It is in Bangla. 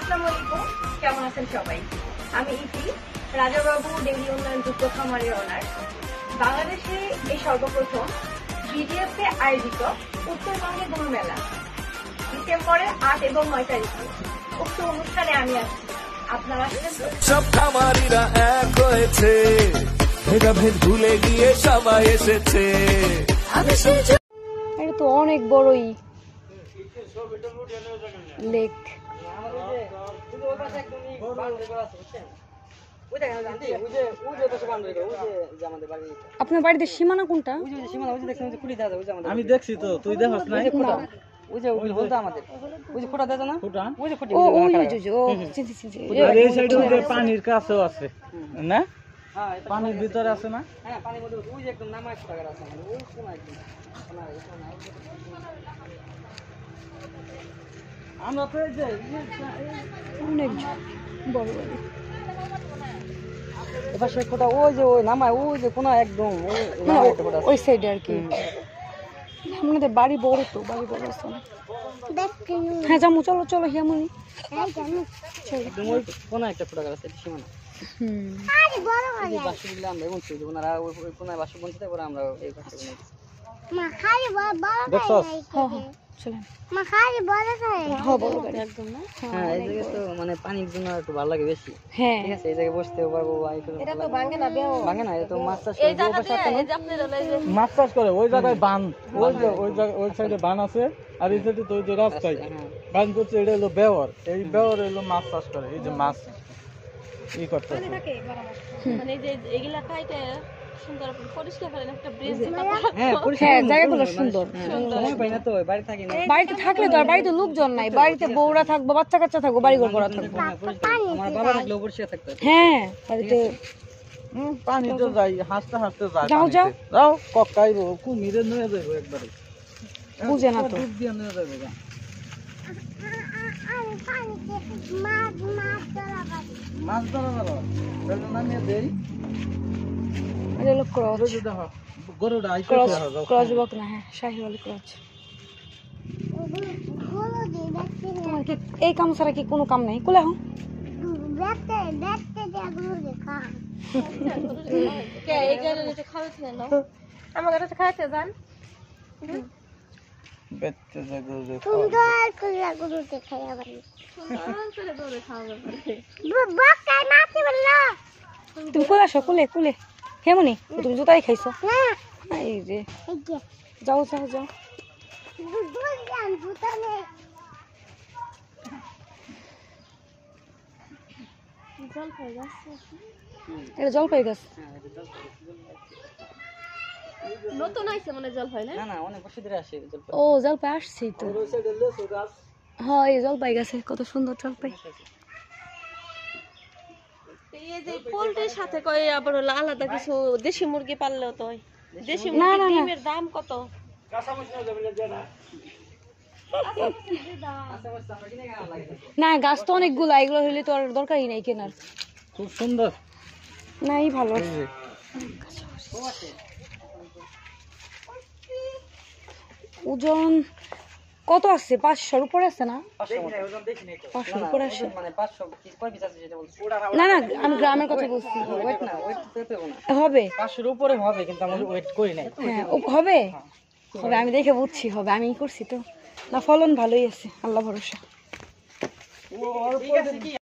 আসসালামু আলাইকুম, কেমন আছেন সবাই? আমি ইতি, রাজাবাবু ডেইরি উন্নয়ন যুক্ত খামারের ওনার। বাংলাদেশে এই সর্বপ্রথম বিডিএফ এ আয়োজিত উত্তরবঙ্গে গরু মেলা ডিসেম্বরের 8 এবং 9 তারিখে উক্ত অনুষ্ঠানে আমি আসছি। আপনারা সব খামারিরা এক হয়েছে, ভেদাভেদ ভুলে গিয়ে সবাই এসেছে। এটা তো অনেক বড়ই লেক। আপনার বাড়িতে সীমানা কোনটা? আমি দেখছি তো, তুই দেখছ না? পানির কাছেও আছে না, পানির ভিতরে আছে না? আমরা তো অনেক বড় বড়। এবার সে কোটা ওই যে ওই নামায় ওই যে কোনা একদম ওই সাইডে আর কি। আমাদের বাড়ি বড় তো, বাড়ি বড় আছে। হ্যাঁ যাবো, চলো চলো হিয়ামনি। ওই কোনা একটা ফোটা আছে সীমানা। বাসু দিলে আমরা বলছি যে ওনারা ওই কোনায় বাসু বলতে পরে আমরা এই পাশে দেখছস? চলেন। হ্যাঁ, এই জায়গায় তো মানে পানির জন্য একটু ভালো লাগে বেশি। হ্যাঁ ঠিক আছে, এই জায়গায় বসতেও পারবো। এটা তো ভাঙে না, এটা তো মাছ চাষ মাছ চাষ করে। ওই জায়গায় বান, ওই যে ওই সাইডে বান আছে, আর এই সাইডে তো ওই যে রাস্তায় বান করছে। এটা হলো বেওয়ার, এই বেওয়ার হলো মাছ চাষ করে। এই যে মাছ ই করতে জায়গাগুলো সুন্দর। বাড়িতে থাকলে তো আর বাড়িতে লোকজন নাই, বাড়িতে বউরা থাকবো, বাচ্চা কাচ্চা থাকবো, বাড়ি ঘর করা থাকবো। হ্যাঁ বাড়িতে পানি তো যাই, হাসতে হাসতে যায়। যাও যাও যাও, কক্কাইবো কুমিরে নিয়ে যাইবো একবারে। বুঝে না তো। ডুব দিয়ে নিয়ে যাইবো। মাছ ধরা ভালো, তাহলে নামিয়ে দেই। এটা হলো ক্রচ। দেখো গরুটা ক্রচ, ক্রচ বক না, হ্যাঁ শাহিওয়ালি ক্রচ। তোমার কি এই কাম ছাড়া কি কোনো কাম নাই? কোলে হো আমাদের কাছে খাইতে যান। বেচতে যায় গরু। তুমি কোলে আসো, কোলে কোলে। হেমনি তুমি জুতাই খাইছো? এই যে যাও যাও যাও। এটা জলপাই গাছ। নতুন আইছে মানে জলপাই না? না না, অনেক বছর ধরে আসে। ও জলপাই আসছেই তো। হ্যাঁ এই জলপাই গাছে কত সুন্দর জলপাই। এই যে পোল্ট্রির সাথে কই আবার হলো আলাদা কিছু দেশি মুরগি পাললেও তো হয়। দেশি না, না, মুরগির না। ডিমের দাম কত? না গাছ তো অনেকগুলো, এগুলো হইলে তো আর দরকারই নাই কেনার। খুব সুন্দর। নাই ভালো। ওজন কত আছে? 500-র উপরে আছে না? 500-র উপরে আছে। মানে 500 কয় পিস আছে সেটা বলছি। না না আমি গ্রামের কথা বলছি। ওয়েট না, ওয়েট পেতে না। হবে 500 এর উপরে হবে, কিন্তু আমরা ওয়েট করি নাই। হ্যাঁ হবে হবে, আমি দেখে বুঝছি হবে। আমি করছি তো। না ফলন ভালোই আছে, আল্লাহ ভরসা।